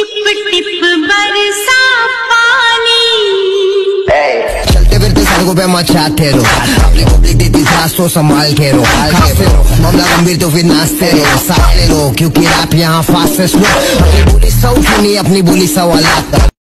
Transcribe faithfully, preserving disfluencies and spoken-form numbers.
Tip tip बरसा पानी। चलते फिरते सड़कों पे मचाते रहो, पब्लिक पब्लिक देती सास तो संभाल के रो, खाते रहो मामला गंभीर तो फिर नाचते रहो, साथ ले लो क्योंकि रैप यहाँ फास्ट है स्लो। अपनी बोली सौ सुनी, अपनी बोली सवाल